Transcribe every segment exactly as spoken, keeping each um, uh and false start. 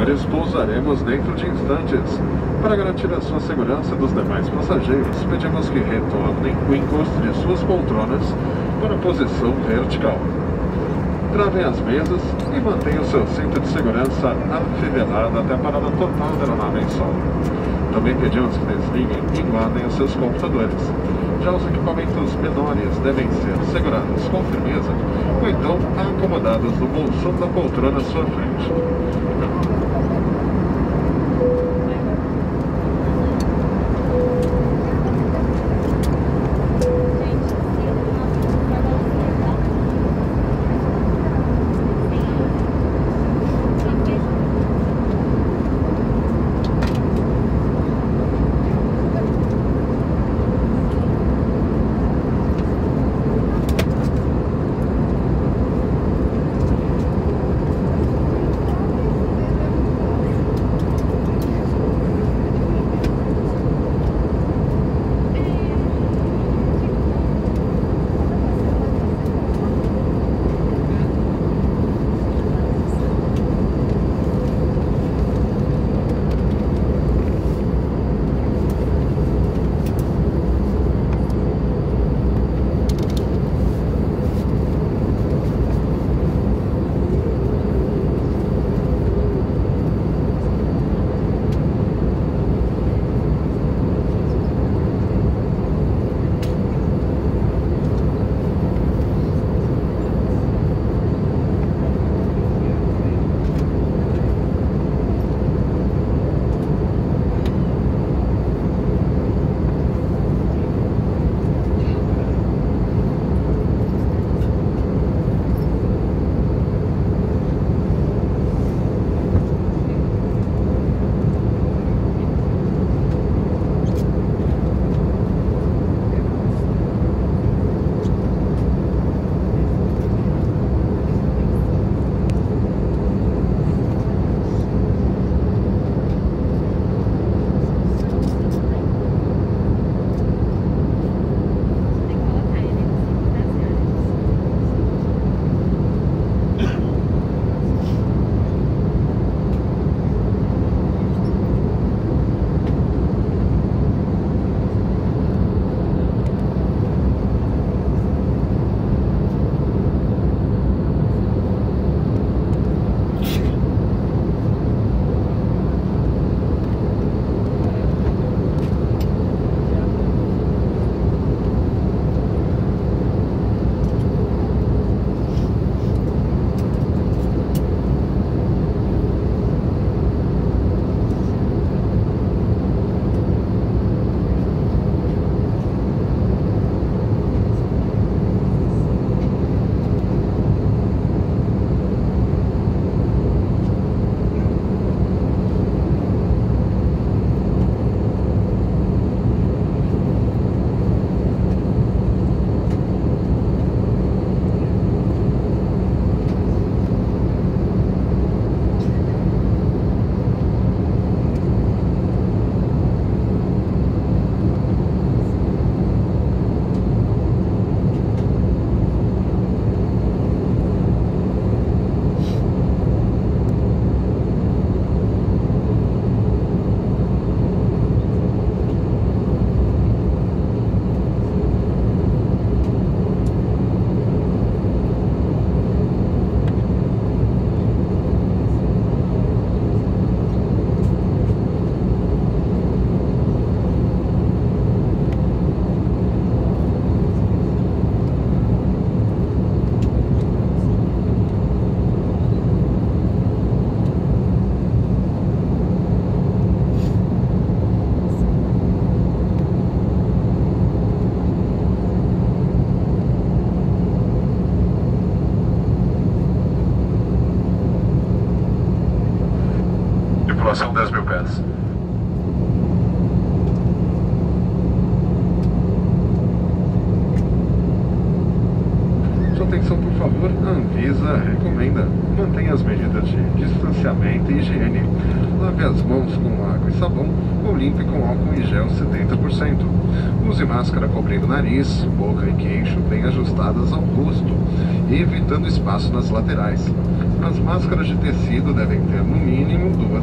senhores, pousaremos dentro de instantes. Para garantir a sua segurança e dos demais passageiros, pedimos que retornem o encosto de suas poltronas para a posição vertical. Travem as mesas e mantenham seu cinto de segurança afivelado até a parada total da aeronave em solo. Também pedimos que desliguem e guardem os seus computadores. Já os equipamentos menores devem ser segurados com firmeza ou então acomodados no bolsão da poltrona à sua frente. Tripulação dez mil pés. Sua atenção, por favor, a Anvisa recomenda: mantenha as medidas de distanciamento e higiene. Lave as mãos com água e sabão ou limpe com álcool em gel setenta por cento. Use máscara cobrindo nariz, boca e queixo bem ajustadas ao rosto e evitando espaço nas laterais. As máscaras de tecido devem ter no mínimo duas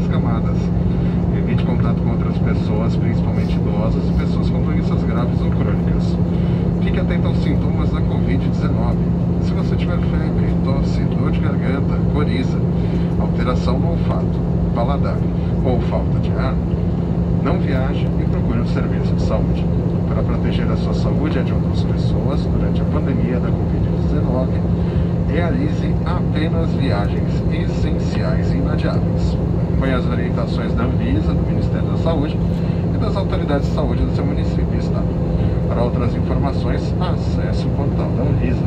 olfato, paladar ou falta de ar, não viaje e procure um serviço de saúde. Para proteger a sua saúde e a de outras pessoas durante a pandemia da covid dezenove, realize apenas viagens essenciais e inadiáveis. Acompanhe as orientações da Anvisa, do Ministério da Saúde e das autoridades de saúde do seu município e estado. Para outras informações, acesse o portal da Anvisa.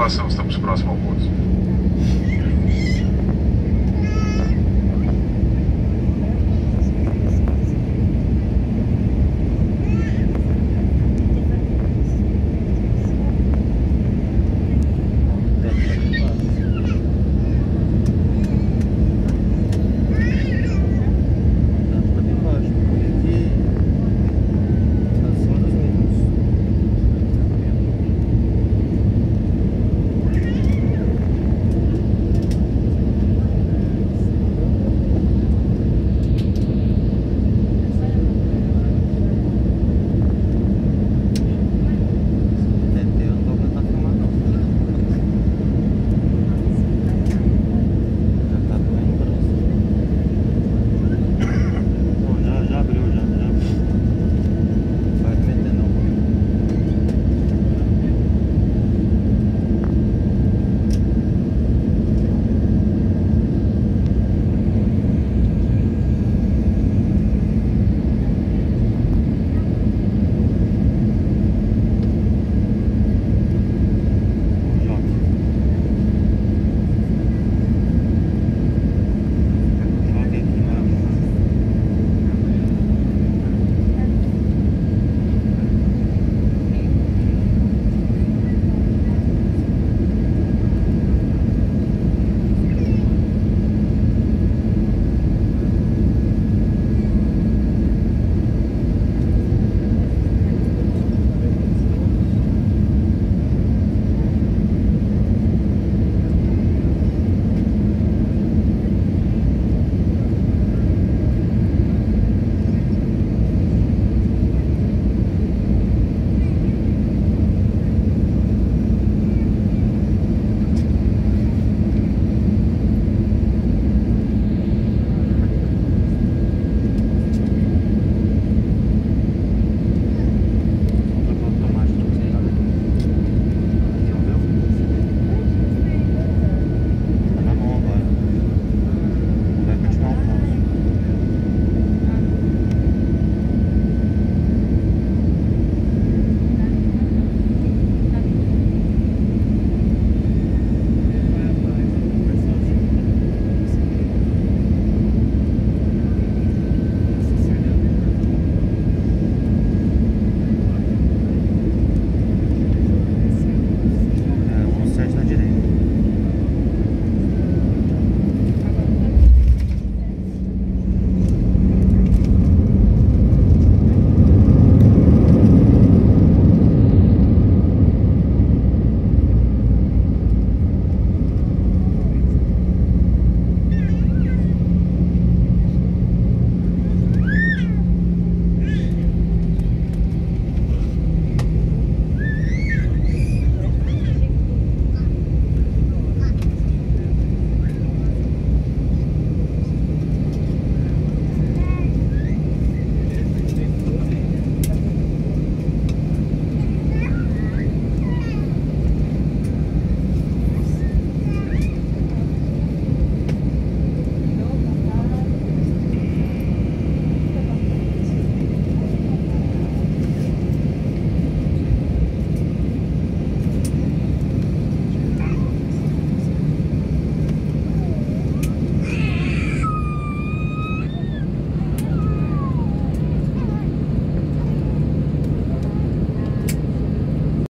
Tripulação